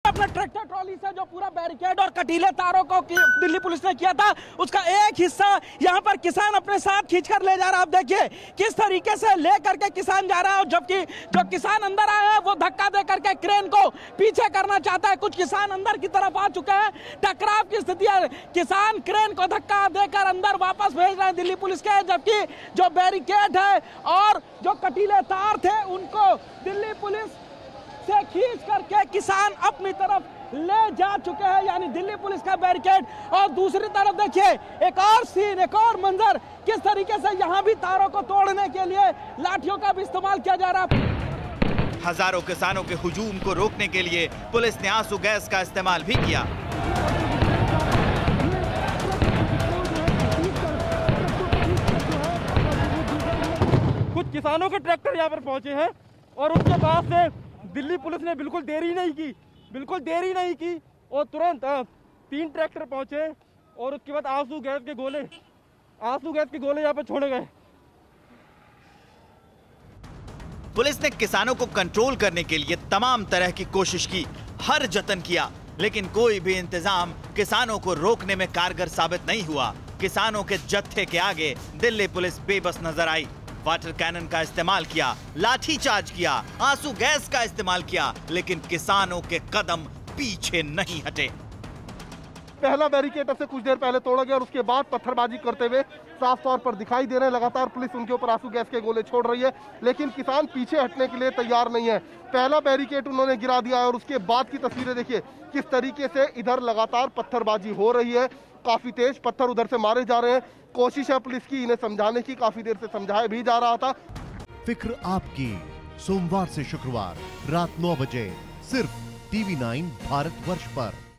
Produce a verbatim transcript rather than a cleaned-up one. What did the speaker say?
अपने tractor trolley से जो पूरा बैरिकेड और कटीले तारों को दिल्ली पुलिस ने किया था, उसका एक हिस्सा यहाँ पर किसान अपने साथ खींचकर ले जा रहा है। आप देखिए किस तरीके से ले करके किसान जा रहा है, जबकि जो किसान अंदर आया है वो धक्का दे करके क्रेन को पीछे करना चाहता है। कुछ किसान अंदर की तरफ आ चुके हैं, टकराव की स्थिति है, किसान क्रेन को धक्का देकर अंदर वापस भेज रहे हैं दिल्ली पुलिस के, जबकि जो बैरिकेड है और जो कटीले तार थे उनको दिल्ली पुलिस से खींच करके किसान अपनी तरफ ले जा चुके हैं, यानी दिल्ली पुलिस का बैरिकेड। और दूसरी तरफ देखिए एक और सीन, एक और मंजर, किस तरीके से यहाँ भी तारों को तोड़ने के लिए लाठियों का भी इस्तेमाल किया जा रहा है। हजारों किसानों के हुजूम को रोकने के लिए पुलिस ने आंसू गैस का इस्तेमाल भी किया। कुछ किसानों के ट्रैक्टर यहाँ पर पहुंचे हैं और उसके बाद से दिल्ली पुलिस ने बिल्कुल देरी नहीं की, बिल्कुल देरी नहीं की और तुरंत तीन ट्रैक्टर पहुंचे और उसके बाद आंसू गैस के गोले आंसू गैस के गोले यहाँ पर छोड़े गए। पुलिस ने किसानों को कंट्रोल करने के लिए तमाम तरह की कोशिश की, हर जतन किया, लेकिन कोई भी इंतजाम किसानों को रोकने में कारगर साबित नहीं हुआ। किसानों के जत्थे के आगे दिल्ली पुलिस बेबस नजर आई। वाटर कैनन का इस्तेमाल किया, लाठी चार्ज किया, आंसू गैस का इस्तेमाल किया, लेकिन किसानों के कदम पीछे नहीं हटे। पहला बैरिकेड से कुछ देर पहले तोड़ा गया और उसके बाद पत्थरबाजी करते हुए साफ तौर पर दिखाई दे रहे हैं। लगातार पुलिस उनके ऊपर आंसू गैस के गोले छोड़ रही है, लेकिन किसान पीछे हटने के लिए तैयार नहीं है। पहला बैरिकेड उन्होंने गिरा दिया और उसके बाद की तस्वीरें देखिए किस तरीके से इधर लगातार पत्थरबाजी हो रही है। काफी तेज पत्थर उधर से मारे जा रहे हैं। कोशिश है पुलिस की इन्हें समझाने की, काफी देर से समझाया भी जा रहा था। फिक्र आपकी, सोमवार से शुक्रवार रात नौ बजे सिर्फ टीवी नाइन भारतवर्ष पर।